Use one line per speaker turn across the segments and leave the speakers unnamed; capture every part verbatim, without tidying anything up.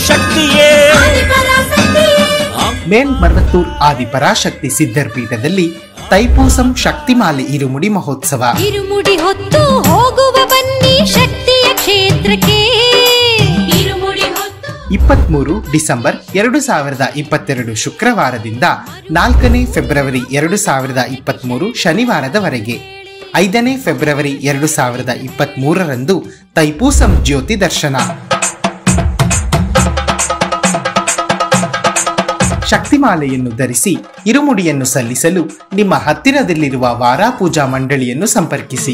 ಶಕ್ತಿಯೇ.
ಮೇಲ್ಮರವತ್ತೂರ್ ಆದಿಪರಾಶಕ್ತಿ ಸಿದ್ಧರ್ಪೀಠದಲ್ಲಿ ತೈಪೂಸಂ ಶಕ್ತಿಮಾಲೆ ಇರುಮುಡಿ ಮಹೋತ್ಸವ.
ಇರುಮುಡಿ ಹೊತ್ತು ಹೋಗುವ ಬನ್ನಿ ಶಕ್ತಿಯ ಕ್ಷೇತ್ರಕ್ಕೆ.
ಇಪ್ಪತ್ಮೂರು ಡಿಸೆಂಬರ್ ಎರಡು ಸಾವಿರದ ಇಪ್ಪತ್ತೆರಡು ಶುಕ್ರವಾರದಿಂದ ನಾಲ್ಕನೇ ಫೆಬ್ರವರಿ ಎರಡು ಸಾವಿರದ ಇಪ್ಪತ್ಮೂರು ಶನಿವಾರದವರೆಗೆ. ಐದನೇ ಫೆಬ್ರವರಿ ಎರಡು ಸಾವಿರದ ಇಪ್ಪತ್ತ್ ಮೂರರಂದು ತೈಪೂಸಂ ಜ್ಯೋತಿ ದರ್ಶನ. ಶಕ್ತಿಮಾಲೆಯನ್ನು ಧರಿಸಿ ಇರುಮುಡಿಯನ್ನು ಸಲ್ಲಿಸಲು ನಿಮ್ಮ ಹತ್ತಿರದಲ್ಲಿರುವ ವಾರಾಪೂಜಾ ಮಂಡಳಿಯನ್ನು ಸಂಪರ್ಕಿಸಿ.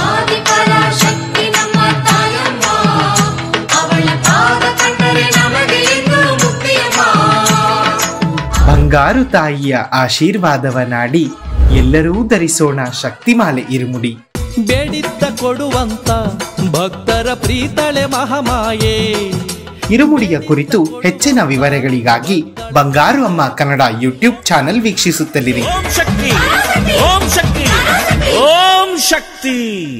ಬಂಗಾರು ತಾಯಿಯ ಆಶೀರ್ವಾದವ ನಾಡಿ ಎಲ್ಲರೂ ಧರಿಸೋಣ ಶಕ್ತಿಮಾಲೆ ಇರುಮುಡಿ.
ಬೇಡಿದ್ದ ಕೊಡುವಂತ ಭಕ್ತರ ಪ್ರೀತಳೆ ಮಹಾಮಾಯೆ.
ಇರುಮುಡಿಯ ಕುರಿತು ಹೆಚ್ಚಿನ ವಿವರಗಳಿಗಾಗಿ ಬಂಗಾರು ಅಮ್ಮ ಕನ್ನಡ ಯೂಟ್ಯೂಬ್ ಚಾನೆಲ್ ವೀಕ್ಷಿಸುತ್ತಲಿರಿ.
ಓಂ ಶಕ್ತಿ, ಓಂ ಶಕ್ತಿ, ಓಂ ಶಕ್ತಿ.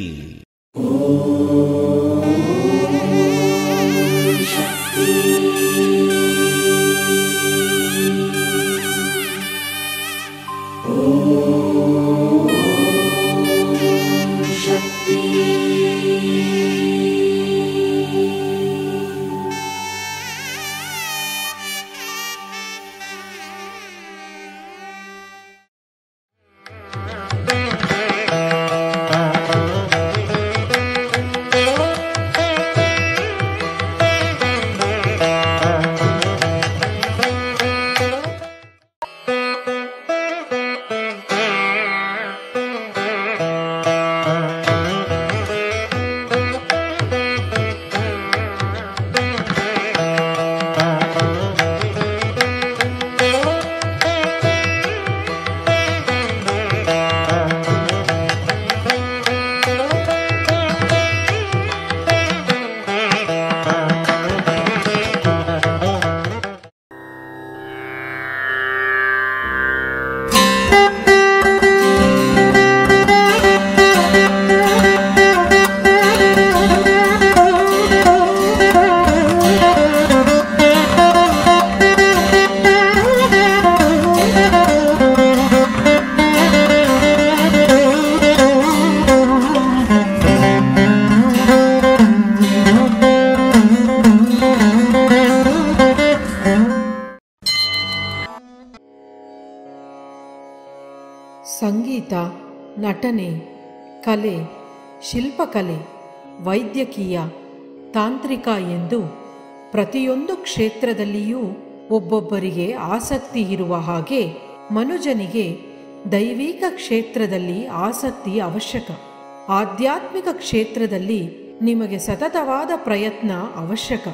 ಸಂಗೀತ, ನಟನೆ, ಕಲೆ, ಶಿಲ್ಪಕಲೆ, ವೈದ್ಯಕೀಯ, ತಾಂತ್ರಿಕ ಎಂದು ಪ್ರತಿಯೊಂದು ಕ್ಷೇತ್ರದಲ್ಲಿಯೂ ಒಬ್ಬೊಬ್ಬರಿಗೆ ಆಸಕ್ತಿ ಇರುವ ಹಾಗೆ ಮನುಜನಿಗೆ ದೈವಿಕ ಕ್ಷೇತ್ರದಲ್ಲಿ ಆಸಕ್ತಿ ಅವಶ್ಯಕ. ಆಧ್ಯಾತ್ಮಿಕ ಕ್ಷೇತ್ರದಲ್ಲಿ ನಿಮಗೆ ಸತತವಾದ ಪ್ರಯತ್ನ ಅವಶ್ಯಕ.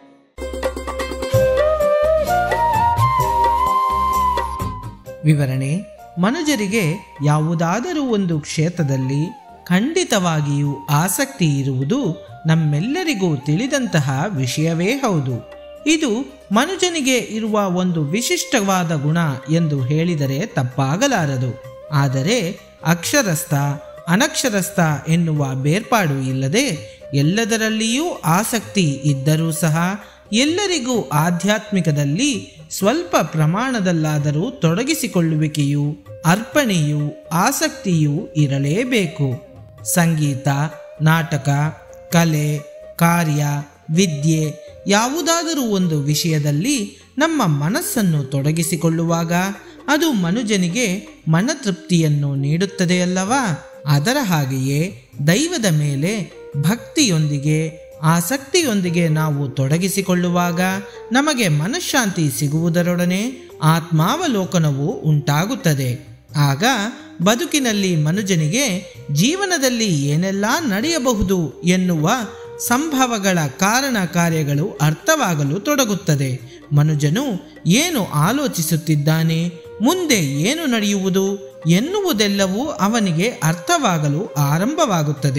ವಿವರಣೆ: ಮನುಜರಿಗೆ ಯಾವುದಾದರೂ ಒಂದು ಕ್ಷೇತ್ರದಲ್ಲಿ ಖಂಡಿತವಾಗಿಯೂ ಆಸಕ್ತಿ ಇರುವುದು ನಮ್ಮೆಲ್ಲರಿಗೂ ತಿಳಿದಂತಹ ವಿಷಯವೇ ಹೌದು. ಇದು ಮನುಜನಿಗೆ ಇರುವ ಒಂದು ವಿಶಿಷ್ಟವಾದ ಗುಣ ಎಂದು ಹೇಳಿದರೆ ತಪ್ಪಾಗಲಾರದು. ಆದರೆ ಅಕ್ಷರಸ್ಥ ಅನಕ್ಷರಸ್ಥ ಎನ್ನುವ ಬೇರ್ಪಾಡು ಇಲ್ಲದೆ ಎಲ್ಲದರಲ್ಲಿಯೂ ಆಸಕ್ತಿ ಇದ್ದರೂ ಸಹ ಎಲ್ಲರಿಗೂ ಆಧ್ಯಾತ್ಮಿಕದಲ್ಲಿ ಸ್ವಲ್ಪ ಪ್ರಮಾಣದಲ್ಲಾದರೂ ತೊಡಗಿಸಿಕೊಳ್ಳುವಿಕೆಯೂ ಅರ್ಪಣೆಯೂ ಆಸಕ್ತಿಯೂ ಇರಲೇಬೇಕು. ಸಂಗೀತ, ನಾಟಕ, ಕಲೆ, ಕಾರ್ಯ, ವಿದ್ಯೆ ಯಾವುದಾದರೂ ಒಂದು ವಿಷಯದಲ್ಲಿ ನಮ್ಮ ಮನಸ್ಸನ್ನು ತೊಡಗಿಸಿಕೊಳ್ಳುವಾಗ ಅದು ಮನುಜನಿಗೆ ಮನತೃಪ್ತಿಯನ್ನು ನೀಡುತ್ತದೆಯಲ್ಲವಾ? ಅದರ ಹಾಗೆಯೇ ದೈವದ ಮೇಲೆ ಭಕ್ತಿಯೊಂದಿಗೆ ಆಸಕ್ತಿಯೊಂದಿಗೆ ನಾವು ತೊಡಗಿಸಿಕೊಳ್ಳುವಾಗ ನಮಗೆ ಮನಃಶಾಂತಿ ಸಿಗುವುದರೊಡನೆ ಆತ್ಮಾವಲೋಕನವು ಉಂಟಾಗುತ್ತದೆ. ಆಗ ಬದುಕಿನಲ್ಲಿ ಮನುಜನಿಗೆ ಜೀವನದಲ್ಲಿ ಏನೆಲ್ಲ ನಡೆಯಬಹುದು ಎನ್ನುವ ಸಂಭವಗಳ ಕಾರಣ ಕಾರ್ಯಗಳು ಅರ್ಥವಾಗಲು ತೊಡಗುತ್ತದೆ. ಮನುಜನು ಏನು ಆಲೋಚಿಸುತ್ತಿದ್ದಾನೆ, ಮುಂದೆ ಏನು ನಡೆಯುವುದು ಎನ್ನುವುದೆಲ್ಲವೂ ಅವನಿಗೆ ಅರ್ಥವಾಗಲು ಆರಂಭವಾಗುತ್ತದೆ.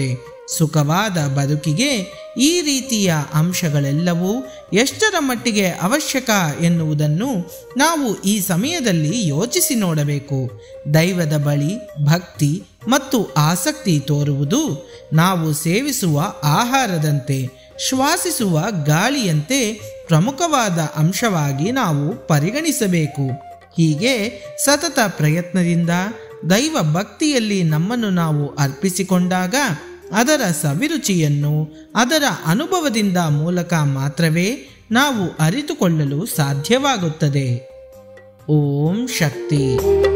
ಸುಖವಾದ ಬದುಕಿಗೆ ಈ ರೀತಿಯ ಅಂಶಗಳೆಲ್ಲವೂ ಎಷ್ಟರ ಮಟ್ಟಿಗೆ ಅವಶ್ಯಕ ಎನ್ನುವುದನ್ನು ನಾವು ಈ ಸಮಯದಲ್ಲಿ ಯೋಚಿಸಿ ನೋಡಬೇಕು. ದೈವದ ಬಳಿ ಭಕ್ತಿ ಮತ್ತು ಆಸಕ್ತಿ ತೋರುವುದು ನಾವು ಸೇವಿಸುವ ಆಹಾರದಂತೆ, ಶ್ವಾಸಿಸುವ ಗಾಳಿಯಂತೆ ಪ್ರಮುಖವಾದ ಅಂಶವಾಗಿ ನಾವು ಪರಿಗಣಿಸಬೇಕು. ಹೀಗೆ ಸತತ ಪ್ರಯತ್ನದಿಂದ ದೈವ ಭಕ್ತಿಯಲ್ಲಿ ನಮ್ಮನ್ನು ನಾವು ಅರ್ಪಿಸಿಕೊಂಡಾಗ ಅದರ ಸವಿರುಚಿಯನ್ನು ಅದರ ಅನುಭವದಿಂದ ಮೂಲಕ ಮಾತ್ರವೇ ನಾವು ಅರಿತುಕೊಳ್ಳಲು ಸಾಧ್ಯವಾಗುತ್ತದೆ. ಓಂ ಶಕ್ತಿ.